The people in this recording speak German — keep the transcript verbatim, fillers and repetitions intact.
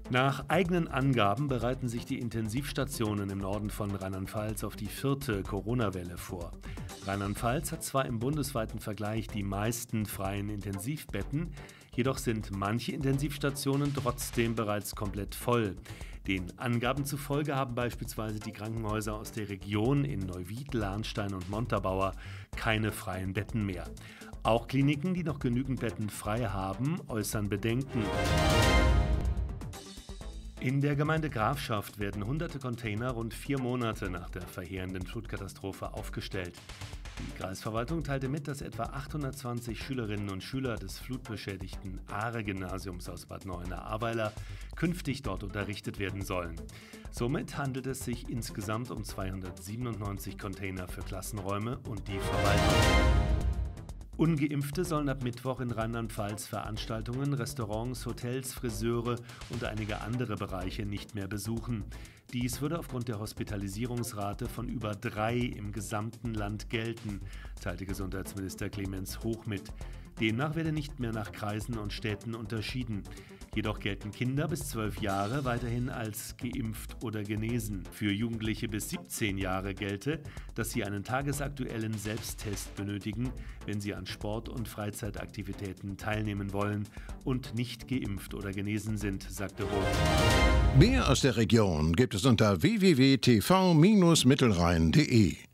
Nach eigenen Angaben bereiten sich die Intensivstationen im Norden von Rheinland-Pfalz auf die vierte Corona-Welle vor. Rheinland-Pfalz hat zwar im bundesweiten Vergleich die meisten freien Intensivbetten, jedoch sind manche Intensivstationen trotzdem bereits komplett voll. Den Angaben zufolge haben beispielsweise die Krankenhäuser aus der Region in Neuwied, Lahnstein und Montabaur keine freien Betten mehr. Auch Kliniken, die noch genügend Betten frei haben, äußern Bedenken. In der Gemeinde Grafschaft werden hunderte Container rund vier Monate nach der verheerenden Flutkatastrophe aufgestellt. Die Kreisverwaltung teilte mit, dass etwa achthundertzwanzig Schülerinnen und Schüler des flutbeschädigten Aare-Gymnasiums aus Bad Neuenahr-Ahrweiler künftig dort unterrichtet werden sollen. Somit handelt es sich insgesamt um zweihundertsiebenundneunzig Container für Klassenräume und die Verwaltung. Ungeimpfte sollen ab Mittwoch in Rheinland-Pfalz Veranstaltungen, Restaurants, Hotels, Friseure und einige andere Bereiche nicht mehr besuchen. Dies würde aufgrund der Hospitalisierungsrate von über drei im gesamten Land gelten, teilte Gesundheitsminister Clemens Hoch mit. Demnach werde nicht mehr nach Kreisen und Städten unterschieden. Jedoch gelten Kinder bis zwölf Jahre weiterhin als geimpft oder genesen. Für Jugendliche bis siebzehn Jahre gelte, dass sie einen tagesaktuellen Selbsttest benötigen, wenn sie an Sport- und Freizeitaktivitäten teilnehmen wollen und nicht geimpft oder genesen sind, sagte Hoch. Mehr aus der Region gibt es unter w w w punkt t v Bindestrich mittelrhein punkt de.